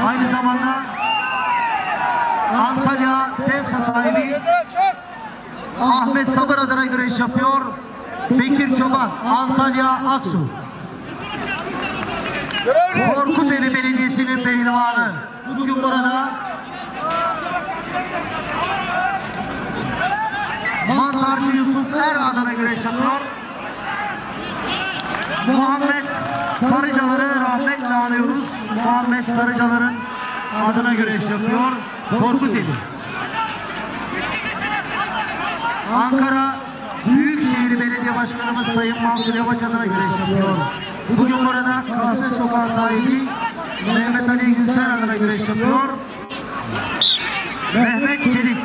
Aynı zamanda Antalya Tevsa sahibi Ahmet Sabır adına güreş yapıyor. Bekir Çoban, Antalya Aksu. Korkuteli Belediyesi'nin pehlivanı. Bugün burada Mantarcı Yusuf Er adına güreş yapıyor. Muhammed Sarıcalar'ı rahmetle anıyoruz. Muhammed Sarıcalar'ın adına güreş yapıyor. Korkuteli. Ankara Büyükşehir Belediye Başkanımız Sayın Mansur Yavaş adına güreş yapıyor. Bugün burada Kahve Sokağı sahibi Mehmet Ali Gülten adına güreş yapıyor. Mehmet Çelik,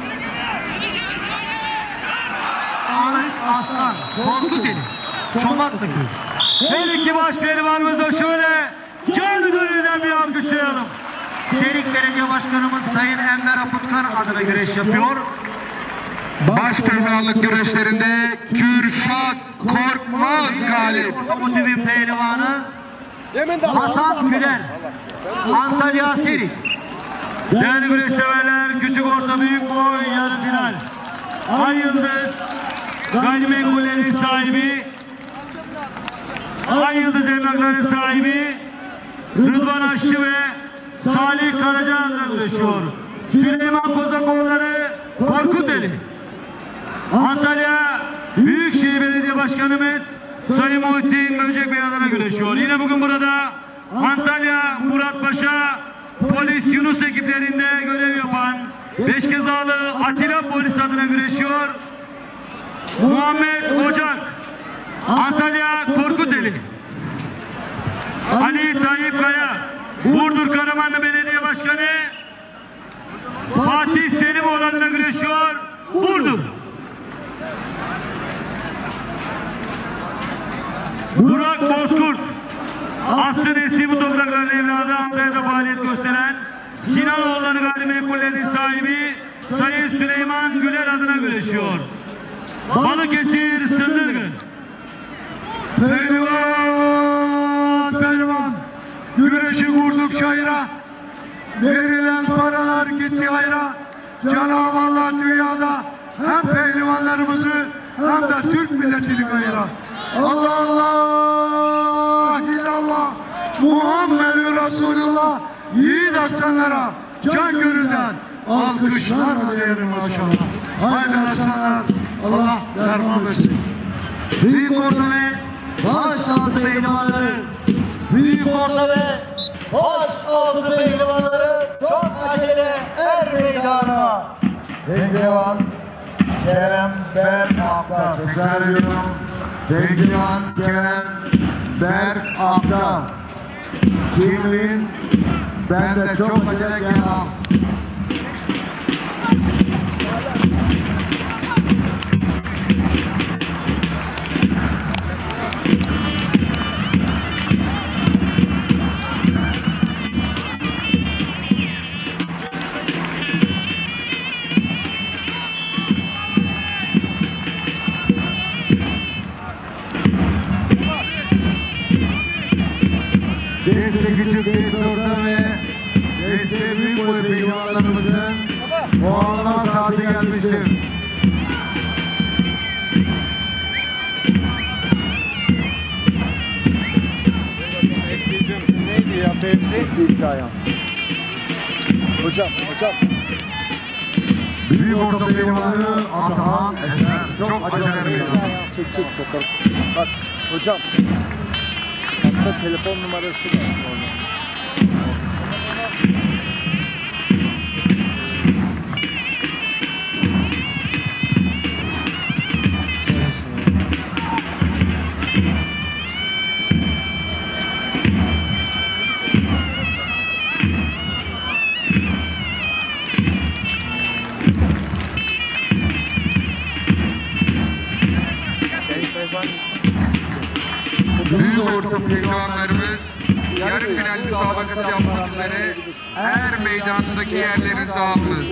Ahmet Aslan, Korkuteli, Çomaklı. Her iki baş pehlivanımızla şöyle canı gönülden bir alkışlayalım. Serik Belediye Başkanımız Sayın Enver Aputkan adına güreş yapıyor. Baş pehlivanlık güreşlerinde Kürşat Korkmaz galip. Otomotivin pehlivanı Hasan Güler, Antalya Serik. Değerli güreş severler, küçük orta büyük boy yarı final. Ay Yıldız gayrimenkullerin sahibi, Ay Yıldız emlakların sahibi Rıdvan Aşçı ve Salih Karacahan'la güreşiyor. Süleyman Kozakoğulları Korkuteli. Antalya Büyükşehir Belediye Başkanımız Sayın Muhittin Böcek Bey adına güreşiyor. Yine bugün burada Antalya Muratpaşa Polis Yunus ekiplerinde görev yapan Beşkezalı Atilla Polis adına güreşiyor. Muhammed Ocak, Antalya Korkuteli. Ali Tayyip Kaya, Burdur Karamanlı Belediye Başkanı Fatih Selimoğlu adına güreşiyor. Burdur. Burak Bozkurt, Aslı Nesli bu toprakların evladı, Antalya'da faaliyet gösteren Sinanoğulları gayrimenkullerin sahibi Sayın Süleyman Güler adına güreşiyor. Balıkesir Sındırgın. Pehlivan, güreşi vurduk çayıra, verilen paralar gitti hayra. Cenab-ı Allah dünyada hem pehlivanlarımızı hem de Türk milletini kayıra. Allah Allah, illallah, Muhammed Resulullah, yiğit aslanlara can gönülden alkışlarla diyelim maşallah. Hayırlı aslanlar, Allah derman versin. Büyük orta ve baş altı pehlivanları, büyük orta ve baş altı pehlivanları çok acele er meydana. Pehlivan Kerem Berk Akta, tekrar ediyorum. Pehlivan Kerem Berk Akta. Kimliğin bende çok acele gel al. Deste küçük, deste orta ve deste büyük boy pehlivanlarımızın puanlama saati gelmiştir. Neydi ya Fevzi? İlk ayağım. Hocam. Büyük orta pehlivanı Atahan Eser çok acele bir adam. Çek bakalım. Bak hocam. Hatta telefon numarası var orada. Büyük orta pehlivanlarımız yarı final müsabakası yapmak üzere her meydanındaki yerlerinizi alınız.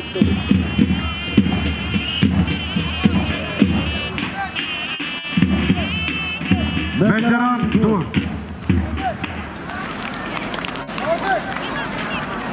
Veteran dur.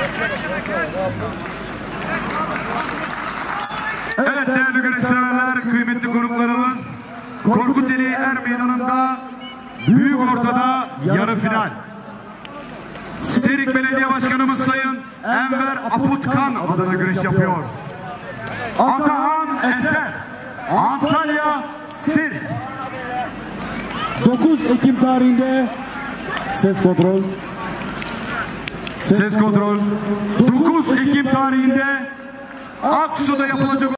Evet değerli güreş severler, kıymetli konuklarımız, Korkuteli Er Meydanı'nda büyük ortada yarı final. Sterik Belediye Başkanımız Sayın Enver Aputkan adına güreş yapıyor. Atahan Eser, Antalya Serik. 9 Ekim tarihinde ses kontrol. Ses kontrol. 9 Ekim tarihinde Aksu'da yapılacak